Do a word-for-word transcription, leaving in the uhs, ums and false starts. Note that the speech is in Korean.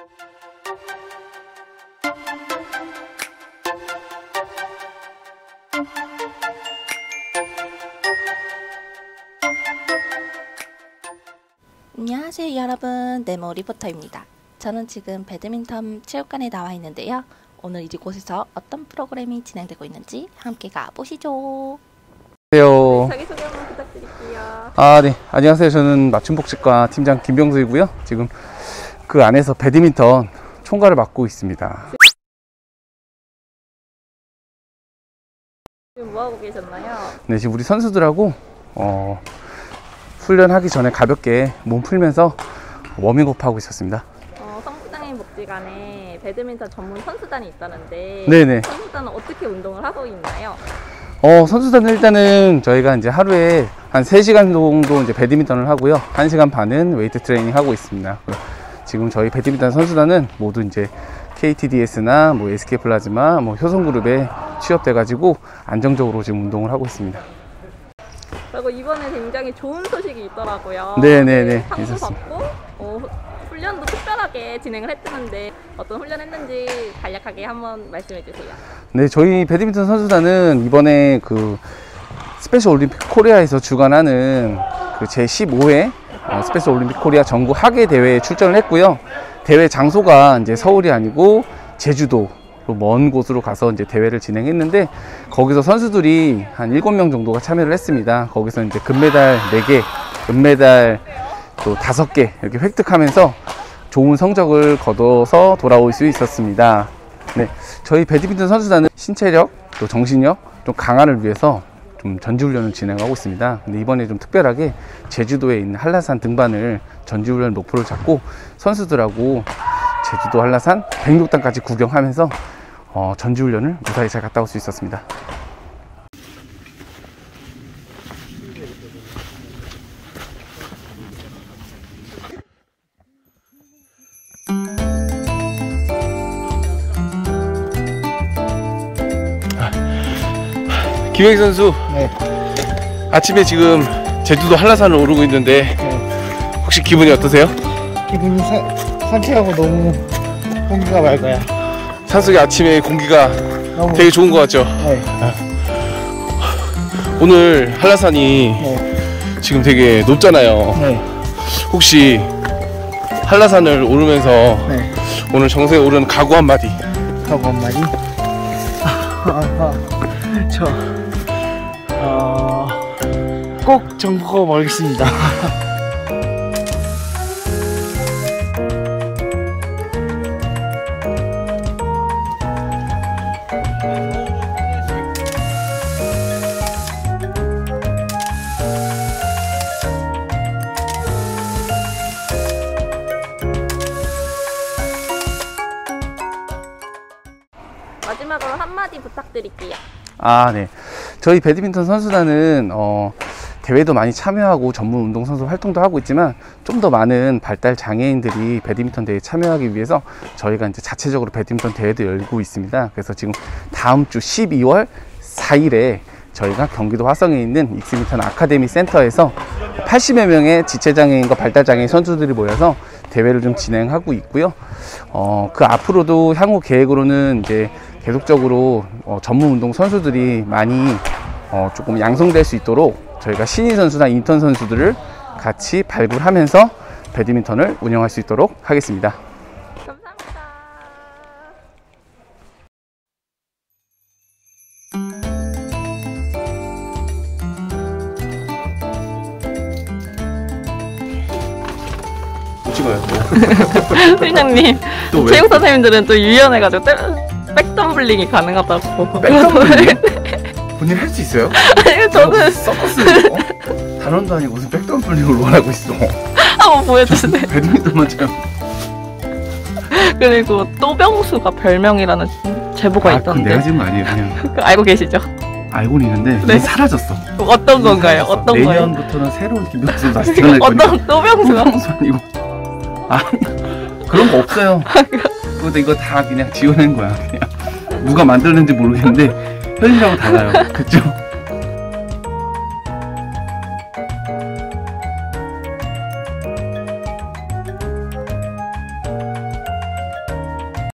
안녕하세요 여러분, 네모 리포터입니다. 저는 지금 배드민턴 체육관에 나와 있는데요. 오늘 이곳에서 어떤 프로그램이 진행되고 있는지 함께 가보시죠. 안녕하세요. 자기소개 한번 부탁드릴게요. 아, 네. 안녕하세요. 저는 맞춤복식과 팀장 김병수이고요. 지금 그 안에서 배드민턴 총괄을 맡고 있습니다. 지금 뭐하고 계셨나요? 네, 지금 우리 선수들하고 어, 훈련하기 전에 가볍게 몸 풀면서 워밍업 하고 있었습니다. 어, 성북장애인 복지관에 배드민턴 전문 선수단이 있다는데 네네. 선수단은 어떻게 운동을 하고 있나요? 어, 선수단은 일단은 저희가 이제 하루에 한 세 시간 정도 이제 배드민턴을 하고요. 한 시간 반은 웨이트 트레이닝 하고 있습니다. 지금 저희 배드민턴 선수단은 모두 이제 케이티디에스나 뭐 에스케이 플라즈마, 뭐 효성그룹에 취업돼가지고 안정적으로 지금 운동을 하고 있습니다. 그리고 이번에 굉장히 좋은 소식이 있더라고요. 네네네. 상도 있었습니다. 받고 어, 훈련도 특별하게 진행을 했다는데 어떤 훈련했는지 간략하게 한번 말씀해 주세요. 네, 저희 배드민턴 선수단은 이번에 그 스페셜 올림픽 코리아에서 주관하는 그 제십오 회 어, 스페셜 올림픽 코리아 전국 하계 대회에 출전을 했고요. 대회 장소가 이제 서울이 아니고 제주도 먼 곳으로 가서 이제 대회를 진행했는데, 거기서 선수들이 한 일곱 명 정도가 참여를 했습니다. 거기서 이제 금메달 네 개, 은메달 또 다섯 개 이렇게 획득하면서 좋은 성적을 거둬서 돌아올 수 있었습니다. 네, 저희 배드민턴 선수단은 신체력, 또 정신력 좀 강화를 위해서 좀 전지훈련을 진행하고 있습니다. 근데 이번에 좀 특별하게 제주도에 있는 한라산 등반을 전지훈련 목표를 잡고 선수들하고 제주도 한라산 백육 단까지 구경하면서 어, 전지훈련을 무사히 잘 갔다 올 수 있었습니다. 김혜기 선수, 네. 아침에 지금 제주도 한라산을 오르고 있는데 네. 혹시 기분이 어떠세요? 기분이 사, 산책하고 너무 공기가 맑아요. 산속의 아침에 공기가 너무 되게 좋은 것 같죠? 네. 오늘 한라산이 네. 지금 되게 높잖아요. 네. 혹시 한라산을 오르면서 네. 오늘 정상에 오르는 각오 한마디. 하고 한마디. 저 어, 꼭 정보가 멀겠습니다. 마지막으로 한마디 부탁드릴게요. 아, 네. 저희 배드민턴 선수단은 어, 대회도 많이 참여하고 전문 운동선수 활동도 하고 있지만, 좀 더 많은 발달 장애인들이 배드민턴 대회에 참여하기 위해서 저희가 이제 자체적으로 배드민턴 대회도 열고 있습니다. 그래서 지금 다음 주 십이월 사일에 저희가 경기도 화성에 있는 익스민턴 아카데미 센터에서 팔십여 명의 지체장애인과 발달장애인 선수들이 모여서 대회를 좀 진행하고 있고요. 어, 그 앞으로도 향후 계획으로는 이제 계속적으로 어, 전문 운동 선수들이 많이 어, 조금 양성될 수 있도록 저희가 신인 선수나 인턴 선수들을 같이 발굴하면서 배드민턴을 운영할 수 있도록 하겠습니다. 감사합니다. 찍어요. 회장님, 또 왜? 체육 선생님들은 또 유연해가지고 백덤블링이 가능하다고. 백덤블링? 본인 할 수 있어요? 아니, 저는 서커스 어? 단원도 아니고 무슨 백덤블링을 원하고 있어. 한번 보여주세요. 배드민턴만 잘. 그리고 또병수가 별명이라는 제보가 아, 그건 있던데 내가 지은 거 아니에요. 그냥 알고 계시죠? 알고는 있는데 네. 사라졌어. 어떤 건가요? 사라졌어. 어떤 거예요? 내년부터는 새로운 김병수 다시 태어날 거니까. 어떤 또병수가? 또병수 아니고. 아니, 그런 거 없어요. 그것도 이거 다 그냥 지어낸 거야. 그냥 누가 만들었는지 모르겠는데 현실하고 달라요. 그쵸?